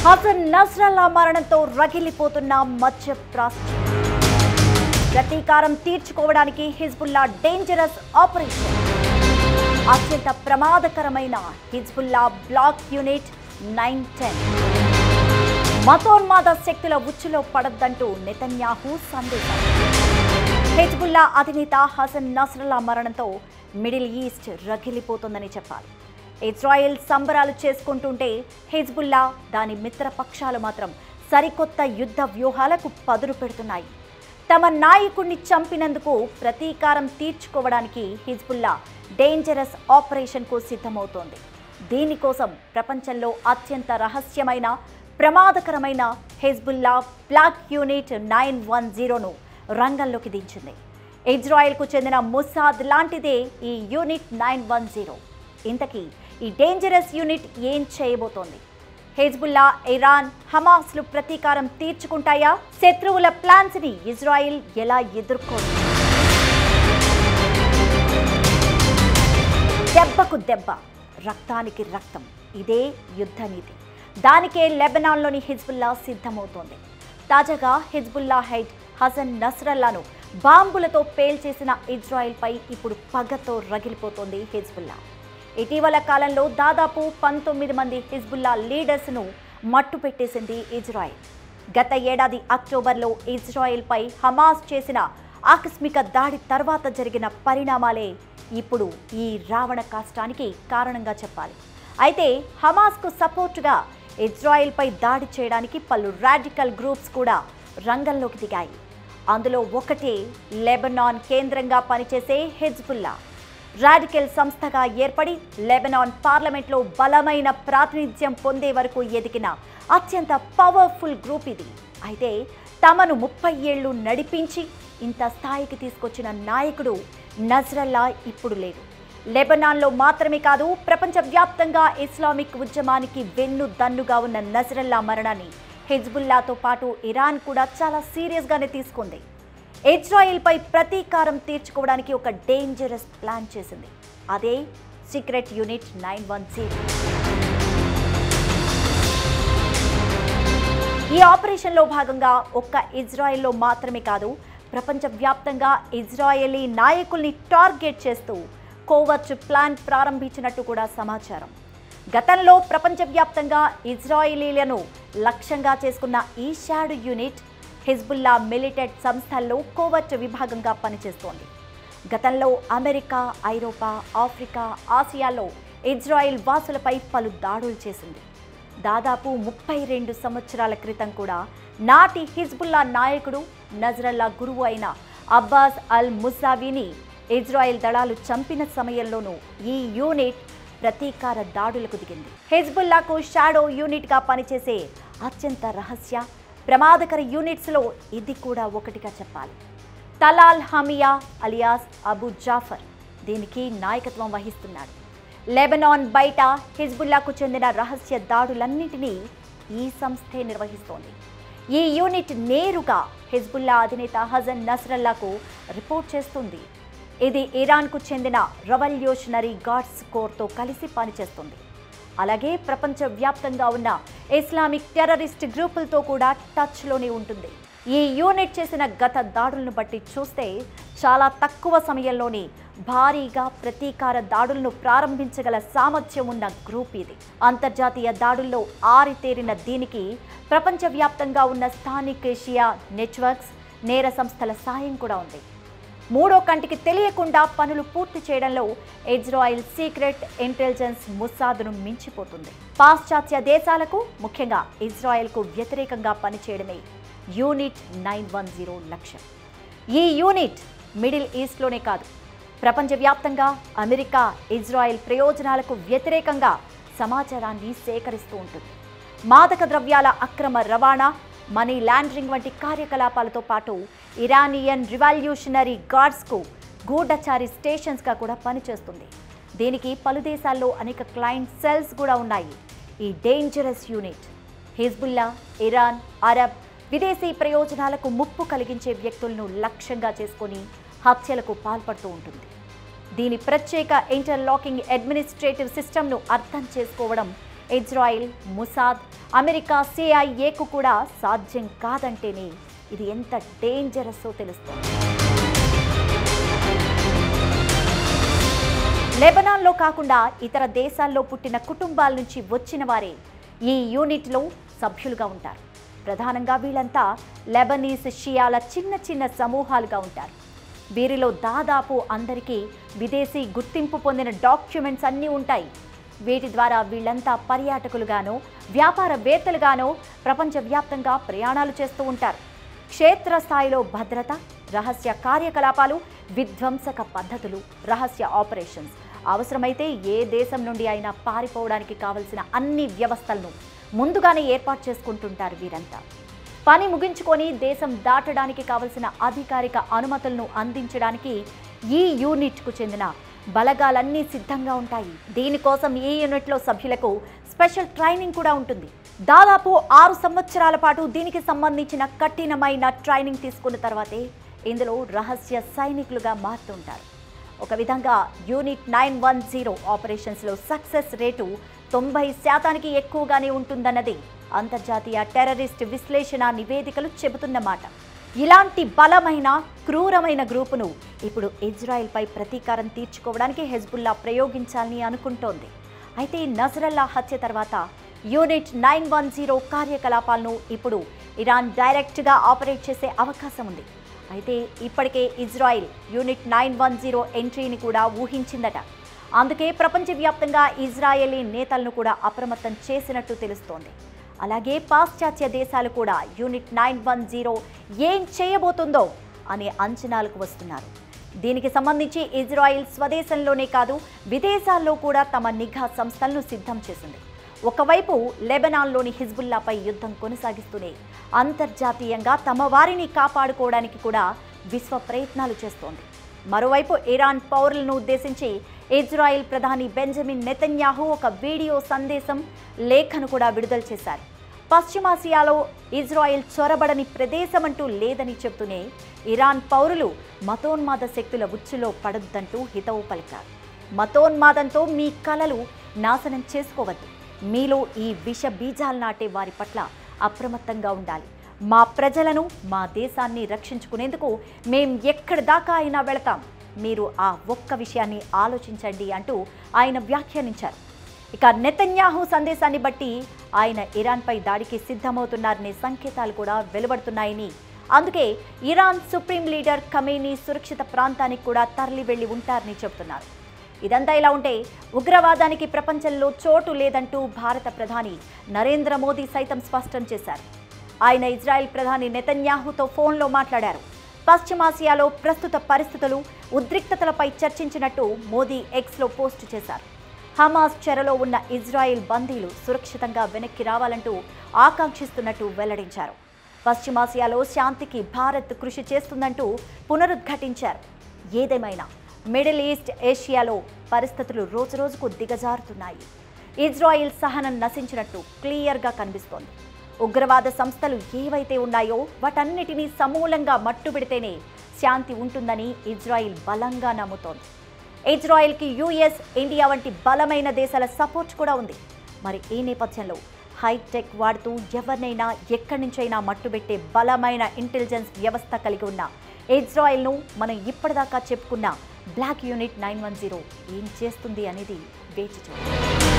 Hasan Nasrallah మరణంతో రగిలిపోతున్న మధ్యప్రాచ్యం. ప్రతీకారం తీర్చుకోవడానికి హిజ్బుల్లా డేంజరస్ ఆపరేషన్. అత్యంత ప్రమాదకరమైన హిజ్బుల్లా బ్లాక్ యూనిట్ 910. మతోన్మాద శక్తుల ఉచ్చులో పడద్దంటూ నెతన్యాహు సందేశం. హిజ్బుల్లా అధినేత హసన్ నస్రల్లా మరణంతో మిడిల్ ఈస్ట్ రగిలిపోతుందని చెప్పాలి. ఇజ్రాయెల్ సంబరాలు చేసుకుంటుంటే హిజ్బుల్లా దాని మిత్రపక్షాలు మాత్రం సరికొత్త యుద్ధ వ్యూహాలకు పదును పెడుతున్నాయి. తమ నాయకుడిని చంపినందుకు ప్రతీకారం తీర్చుకోవడానికి హిజ్బుల్లా డేంజరస్ ఆపరేషన్కు సిద్ధమవుతోంది. దీనికోసం ప్రపంచంలో అత్యంత రహస్యమైన ప్రమాదకరమైన హిజ్బుల్లా బ్లాక్ యూనిట్ 910ను రంగంలోకి దించింది. ఇజ్రాయెల్కు చెందిన ముసాద్ లాంటిదే ఈ యూనిట్ 910. ఇంతకీ ఈ డేంజరస్ యూనిట్ ఏం చేయబోతోంది? హిజ్బుల్లా, ఇరాన్, హమాస్లు ప్రతీకారం తీర్చుకుంటాయా? శత్రువుల ప్లాన్స్ ని ఇజ్రాయెల్ ఎలా ఎదుర్కోదు? దెబ్బకు దెబ్బ, రక్తానికి రక్తం, ఇదే యుద్ధ నీతి. దానికే లెబనాన్లోని హిజ్బుల్లా సిద్ధమవుతోంది. తాజాగా హిజ్బుల్లా హెడ్ హసన్ నస్రల్లాను బాంబులతో పేల్చేసిన ఇజ్రాయెల్పై ఇప్పుడు పగతో రగిలిపోతోంది హిజ్బుల్లా. ఇటీవల కాలంలో దాదాపు 19 మంది హిజ్బుల్లా లీడర్స్ను మట్టుపెట్టేసింది ఇజ్రాయెల్. గత ఏడాది అక్టోబర్లో ఇజ్రాయెల్పై హమాస్ చేసిన ఆకస్మిక దాడి తర్వాత జరిగిన పరిణామాలే ఇప్పుడు ఈ రావణ కాష్టానికి కారణంగా చెప్పాలి. అయితే హమాస్కు సపోర్టుగా ఇజ్రాయెల్పై దాడి చేయడానికి పలు రాడికల్ గ్రూప్స్ కూడా రంగంలోకి దిగాయి. అందులో ఒకటే లెబనాన్ కేంద్రంగా పనిచేసే హిజ్బుల్లా. రాడికల్ సంస్థగా ఏర్పడి లెబనాన్ పార్లమెంట్లో బలమైన ప్రాతినిధ్యం పొందే వరకు ఎదిగిన అత్యంత పవర్ఫుల్ గ్రూప్ ఇది. అయితే తమను 30 ఏళ్లు నడిపించి ఇంత స్థాయికి తీసుకొచ్చిన నాయకుడు నస్రల్లా ఇప్పుడు లేడు. లెబనాన్లో మాత్రమే కాదు, ప్రపంచవ్యాప్తంగా ఇస్లామిక్ ఉద్యమానికి వెన్ను దన్నుగా ఉన్న నస్రల్లా మరణాన్ని హిజ్బుల్లాతో పాటు ఇరాన్ కూడా చాలా సీరియస్గానే తీసుకుంది. ఇజ్రాయెల్పై ప్రతీకారం తీర్చుకోవడానికి ఒక డేంజరస్ ప్లాన్ చేసింది. అదే సీక్రెట్ యూనిట్ 910. ఈ ఆపరేషన్లో భాగంగా ఒక్క ఇజ్రాయెల్లో మాత్రమే కాదు, ప్రపంచవ్యాప్తంగా ఇజ్రాయెలీ నాయకుల్ని టార్గెట్ చేస్తూ కోవర్ట్ ప్లాన్ ప్రారంభించినట్టు కూడా సమాచారం. గతంలో ప్రపంచవ్యాప్తంగా ఇజ్రాయెలీలను లక్ష్యంగా చేసుకున్న ఈ షాడో యూనిట్ హిజ్బుల్లా మిలిటెడ్ సంస్థల్లో కోవర్ట్ విభాగంగా పనిచేస్తోంది. గతంలో అమెరికా, ఐరోపా, ఆఫ్రికా, ఆసియాలో ఇజ్రాయెల్ వాసులపై పలు దాడులు చేసింది. దాదాపు 32 సంవత్సరాల క్రితం కూడా నాటి హిజ్బుల్లా నాయకుడు, నజ్రల్లా గురువు అయిన అబ్బాస్ అల్ ముసావీని ఇజ్రాయెల్ దళాలు చంపిన సమయంలోనూ ఈ యూనిట్ ప్రతీకార దాడులకు దిగింది. హిజ్బుల్లాకు షాడో యూనిట్గా పనిచేసే అత్యంత రహస్య ప్రమాదకర యూనిట్స్లో ఇది కూడా ఒకటిగా చెప్పాలి. Talal Hamiyah alias Abu Jafar దీనికి నాయకత్వం వహిస్తున్నాడు. లెబనాన్ బయట హిజ్బుల్లాకు చెందిన రహస్య దాడులన్నింటినీ ఈ సంస్థే నిర్వహిస్తోంది. ఈ యూనిట్ నేరుగా హిజ్బుల్లా అధినేత హసన్ నస్రల్లాకు రిపోర్ట్ చేస్తుంది. ఇది ఇరాన్కు చెందిన రెవల్యూషనరీ గార్డ్స్ కోర్తో కలిసి పనిచేస్తుంది. అలాగే ప్రపంచవ్యాప్తంగా ఉన్న ఇస్లామిక్ టెర్రరిస్ట్ గ్రూపులతో కూడా టచ్లోనే ఉంటుంది. ఈ యూనిట్ చేసిన గత దాడులను బట్టి చూస్తే చాలా తక్కువ సమయంలోనే భారీగా ప్రతీకార దాడులను ప్రారంభించగల సామర్థ్యం ఉన్న గ్రూప్ ఇది. అంతర్జాతీయ దాడుల్లో ఆరితేరిన దీనికి ప్రపంచవ్యాప్తంగా ఉన్న స్థానిక ఏషియా నెట్వర్క్స్, నేర సంస్థల సాయం కూడా ఉంది. మూడో కంటికి తెలియకుండా పనులు పూర్తి చేయడంలో ఇజ్రాయెల్ సీక్రెట్ ఇంటెలిజెన్స్ ముసాద్ను మించిపోతుంది. పాశ్చాత్య దేశాలకు, ముఖ్యంగా ఇజ్రాయెల్కు వ్యతిరేకంగా పనిచేయడమే యూనిట్ 910 లక్ష్యం. ఈ యూనిట్ మిడిల్ ఈస్ట్లోనే కాదు, ప్రపంచవ్యాప్తంగా అమెరికా, ఇజ్రాయెల్ ప్రయోజనాలకు వ్యతిరేకంగా సమాచారాన్ని సేకరిస్తూ ఉంటుంది. మాదక ద్రవ్యాల అక్రమ రవాణా, మనీ లాండరింగ్ వంటి కార్యకలాపాలతో పాటు ఇరానియన్ రివల్యూషనరీ గార్డ్స్కు గూఢచారి స్టేషన్స్గా కూడా పనిచేస్తుంది. దీనికి పలు దేశాల్లో అనేక క్లయింట్ సెల్స్ కూడా ఉన్నాయి. ఈ dangerous unit Hezbollah, Iran, Arab, విదేశీ ప్రయోజనాలకు ముప్పు కలిగించే వ్యక్తులను లక్ష్యంగా చేసుకొని హత్యలకు పాల్పడుతూ ఉంటుంది. దీని ప్రత్యేక ఇంటర్లాకింగ్ అడ్మినిస్ట్రేటివ్ సిస్టమ్ను అర్థం చేసుకోవడం ఇజ్రాయిల్, ముసాద్, అమెరికా సిఐఏకు కూడా సాధ్యం కాదంటేనే ఇది ఎంత డేంజరస్సో తెలుస్తుంది. లెబనాన్లో కాకుండా ఇతర దేశాల్లో పుట్టిన కుటుంబాల నుంచి వచ్చిన వారే ఈ యూనిట్లో సభ్యులుగా ఉంటారు. ప్రధానంగా వీళ్ళంతా లెబనీస్ షియాల చిన్న చిన్న సమూహాలుగా ఉంటారు. వీరిలో దాదాపు అందరికీ విదేశీ గుర్తింపు పొందిన డాక్యుమెంట్స్ అన్నీ ఉంటాయి. వీటి ద్వారా వీళ్ళంతా పర్యాటకులుగానో వ్యాపారవేత్తలుగానో ప్రపంచవ్యాప్తంగా ప్రయాణాలు చేస్తూ ఉంటారు. క్షేత్రస్థాయిలో భద్రత, రహస్య కార్యకలాపాలు, విధ్వంసక పద్ధతులు, రహస్య ఆపరేషన్స్, అవసరమైతే ఏ దేశం నుండి అయినా పారిపోవడానికి కావలసిన అన్ని వ్యవస్థలను ముందుగానే ఏర్పాటు చేసుకుంటుంటారు. వీరంతా పని ముగించుకొని దేశం దాటడానికి కావలసిన అధికారిక అనుమతులను అందించడానికి ఈ యూనిట్కు చెందిన బలగాలన్నీ సిద్ధంగా ఉంటాయి. దీనికోసం ఈ యూనిట్లో సభ్యులకు స్పెషల్ ట్రైనింగ్ కూడా ఉంటుంది. దాదాపు 6 సంవత్సరాల పాటు దీనికి సంబంధించిన కఠినమైన ట్రైనింగ్ తీసుకున్న తర్వాతే ఇందులో రహస్య సైనికులుగా మారుతుంటారు. ఒక విధంగా యూనిట్ 910 ఆపరేషన్స్లో సక్సెస్ రేటు 90% ఎక్కువగానే ఉంటుందన్నది అంతర్జాతీయ టెర్రరిస్ట్ విశ్లేషణ నివేదికలు చెబుతున్నమాట. ఇలాంటి బలమైన క్రూరమైన గ్రూపును ఇప్పుడు ఇజ్రాయెల్పై ప్రతీకారం తీర్చుకోవడానికి హెజ్బుల్లా ప్రయోగించాలని అనుకుంటోంది. అయితే నజరల్లా హత్య తర్వాత యూనిట్ 910 కార్యకలాపాలను ఇప్పుడు ఇరాన్ డైరెక్ట్గా ఆపరేట్ చేసే అవకాశం ఉంది. అయితే ఇప్పటికే ఇజ్రాయిల్ యూనిట్ 910 ఎంట్రీని కూడా ఊహించిందట. అందుకే ప్రపంచవ్యాప్తంగా ఇజ్రాయేలీ నేతలను కూడా అప్రమత్తం చేసినట్టు తెలుస్తోంది. అలాగే పాశ్చాత్య దేశాలు కూడా యూనిట్ 910 ఏం చేయబోతుందో అనే అంచనాలకు వస్తున్నారు. దీనికి సంబంధించి ఇజ్రాయిల్ స్వదేశంలోనే కాదు విదేశాల్లో కూడా తమ నిఘా సంస్థలను సిద్ధం చేసింది. ఒకవైపు లెబనాన్లోని హిజ్బుల్లాపై యుద్ధం కొనసాగిస్తూనే అంతర్జాతీయంగా తమ వారిని కాపాడుకోవడానికి కూడా విశ్వ ప్రయత్నాలు చేస్తోంది. మరోవైపు ఇరాన్ పౌరులను ఉద్దేశించి ఇజ్రాయిల్ ప్రధాని బెంజమిన్ నెతన్యాహు ఒక వీడియో సందేశం లేఖను కూడా విడుదల చేశారు. పశ్చిమాసియాలో ఇజ్రాయిల్ చొరబడని ప్రదేశమంటూ లేదని చెబుతూనే ఇరాన్ పౌరులు మతోన్మాద శక్తుల ఉచ్చులో పడొద్దంటూ హితవు పలికారు. మతోన్మాదంతో మీ కలలు నాశనం చేసుకోవద్దు. మీలో ఈ విష బీజాలు నాటే వారి పట్ల అప్రమత్తంగా ఉండాలి. మా ప్రజలను, మా దేశాన్ని రక్షించుకునేందుకు మేం ఎక్కడి దాకా అయినా వెళతాం. మీరు ఆ ఒక్క విషయాన్ని ఆలోచించండి అంటూ ఆయన వ్యాఖ్యానించారు. ఇక నెతన్యాహు సందేశాన్ని బట్టి ఆయన ఇరాన్పై దాడికి సిద్ధమవుతున్నారనే సంకేతాలు కూడా వెలువడుతున్నాయని, అందుకే ఇరాన్ సుప్రీం లీడర్ ఖమేనీ సురక్షిత ప్రాంతానికి కూడా తరలి వెళ్లి ఉంటారని చెబుతున్నారు. ఇదంతా ఇలా ఉంటే ఉగ్రవాదానికి ప్రపంచంలో చోటు లేదంటూ భారత ప్రధాని నరేంద్ర మోదీ సైతం స్పష్టం చేశారు. ఆయన ఇజ్రాయెల్ ప్రధాని నెతన్యాహుతో ఫోన్లో మాట్లాడారు. పశ్చిమాసియాలో ప్రస్తుత పరిస్థితులు, ఉద్రిక్తతలపై చర్చించినట్టు మోదీ ఎక్స్లో పోస్టు చేశారు. హమాస్ చెరలో ఉన్న ఇజ్రాయెల్ బందీలు సురక్షితంగా వెనక్కి రావాలంటూ ఆకాంక్షిస్తున్నట్టు వెల్లడించారు. పశ్చిమాసియాలో శాంతికి భారత్ కృషి చేస్తుందంటూ పునరుద్ఘాటించారు. ఏదేమైనా మిడిల్ ఈస్ట్, ఏషియాలో పరిస్థితులు రోజురోజుకు దిగజారుతున్నాయి. ఇజ్రాయిల్ సహనం నశించినట్టు క్లియర్గా కనిపిస్తోంది. ఉగ్రవాద సంస్థలు ఏవైతే ఉన్నాయో వాటన్నిటినీ సమూలంగా మట్టుబెడితేనే శాంతి ఉంటుందని ఇజ్రాయిల్ బలంగా నమ్ముతోంది. ఇజ్రాయిల్కి యుఎస్, ఇండియా వంటి బలమైన దేశాల సపోర్ట్ కూడా ఉంది. మరి ఈ నేపథ్యంలో హైటెక్ వాడుతూ ఎవరినైనా ఎక్కడి నుంచైనా మట్టుబెట్టే బలమైన ఇంటెలిజెన్స్ వ్యవస్థ కలిగి ఉన్న ఇజ్రాయిల్ను మనం ఇప్పటిదాకా చెప్పుకున్న బ్లాక్ యూనిట్ 910 ఏం చేస్తుంది అనేది వేచి చూడాలి.